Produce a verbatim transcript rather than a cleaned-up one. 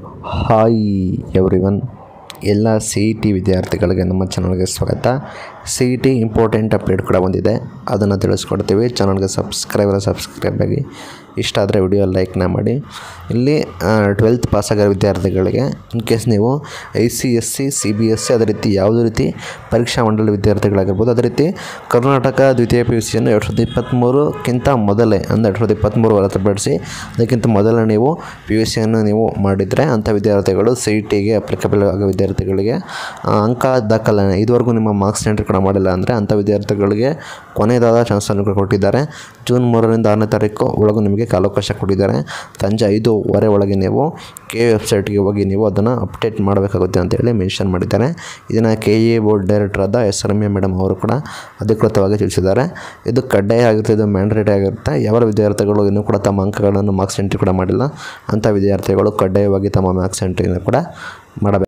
Hi everyone, ಎಲ್ಲ C E T ವಿದ್ಯಾರ್ಥಿಗಳಿಗೆ ನಮ್ಮ ಚಾನಲ್ಗೆ ಸ್ವಾಗತ. C E T important update ಕೂಡ ಬಂದಿದೆ, ಅದನ್ನು ತಿಳಿಸ್ಕೊಡ್ತೀವಿ. ಚಾನಲ್ಗೆ ಸಬ್ಸ್ಕ್ರೈಬರ್ ಸಬ್ಸ್ಕ್ರೈಬ್ ಆಗಿ, ಇಷ್ಟ ಆದರೆ ವಿಡಿಯೋ ಲೈಕ್ನ ಮಾಡಿ. ಇಲ್ಲಿ ಟ್ವೆಲ್ತ್ ಪಾಸಾಗಿರೋ ವಿದ್ಯಾರ್ಥಿಗಳಿಗೆ ಇನ್ ಕೇಸ್ ನೀವು I C S C C B S C ಅದೇ ರೀತಿ ಯಾವುದೇ ರೀತಿ ಪರೀಕ್ಷಾ ಮಂಡಳಿ ವಿದ್ಯಾರ್ಥಿಗಳಾಗಿರ್ಬೋದು, ಅದೇ ರೀತಿ ಕರ್ನಾಟಕ ದ್ವಿತೀಯ ಪಿ ಯು ಸಿಯನ್ನು ಎರಡು ಸಾವಿರದ ಇಪ್ಪತ್ತ್ಮೂರಕ್ಕಿಂತ ಮೊದಲೇ ಅಂದರೆ ಎರಡು ಸಾವಿರದ ಇಪ್ಪತ್ತ್ಮೂರು ಹೊರತುಪಡಿಸಿ ಅದಕ್ಕಿಂತ ಮೊದಲೇ ನೀವು ಪಿ ಯು ಸಿಯನ್ನು ನೀವು ಮಾಡಿದರೆ ಅಂಥ ವಿದ್ಯಾರ್ಥಿಗಳು ಸಿ ಇ ಟಿಗೆ ಅಪ್ಲಿಕಬಲ್ ಆಗೋ ವಿದ್ಯಾರ್ಥಿಗಳಿಗೆ ಅಂಕ ದಾಖಲೆ ಇದುವರೆಗೂ ನಿಮ್ಮ ಮಾರ್ಕ್ಸ್ ಎಂಟ್ರಿ ಕೂಡ ಮಾಡಿಲ್ಲ ಅಂದರೆ ಅಂಥ ವಿದ್ಯಾರ್ಥಿಗಳಿಗೆ ಕೊನೆಯದಾದ ಚಾನ್ಸನ್ನು ಕೂಡ ಕೊಟ್ಟಿದ್ದಾರೆ. ಜೂನ್ ಮೂರರಿಂದ ಆರನೇ ತಾರೀಕು ಒಳಗೂ ನಿಮಗೆ ಕಾಲಾವಕಾಶ ಕೊಟ್ಟಿದ್ದಾರೆ. ಸಂಜೆ ಐದೂವರೆ ಒಳಗೆ ನೀವು ಕೆ ವೆಬ್ಸೈಟ್ಗೆ ಹೋಗಿ ನೀವು ಅದನ್ನು ಅಪ್ಡೇಟ್ ಮಾಡಬೇಕಾಗುತ್ತೆ ಅಂತೇಳಿ ಮೆನ್ಷನ್ ಮಾಡಿದ್ದಾರೆ. ಇದನ್ನು ಕೆ ಇ ಬೋರ್ಡ್ ಡೈರೆಕ್ಟರ್ ಆದ ಎಸ್ ರಮ್ಯಾ ಮೇಡಮ್ ಅವರು ಕೂಡ ಅಧಿಕೃತವಾಗಿ ತಿಳಿಸಿದ್ದಾರೆ. ಇದು ಕಡ್ಡಾಯ ಆಗಿರುತ್ತೆ, ಇದು ಮ್ಯಾಂಡೇಟರಿ ಆಗಿರುತ್ತೆ. ಯಾವ ವಿದ್ಯಾರ್ಥಿಗಳು ಇನ್ನೂ ಕೂಡ ತಮ್ಮ ಅಂಕಗಳನ್ನು ಮಾರ್ಕ್ಸ್ ಎಂಟ್ರಿ ಕೂಡ ಮಾಡಿಲ್ಲ ಅಂಥ ವಿದ್ಯಾರ್ಥಿಗಳು ಕಡ್ಡಾಯವಾಗಿ ತಮ್ಮ ಮಾರ್ಕ್ಸ್ ಎಂಟ್ರಿಯನ್ನು ಕೂಡ ಮಾಡಬೇಕು.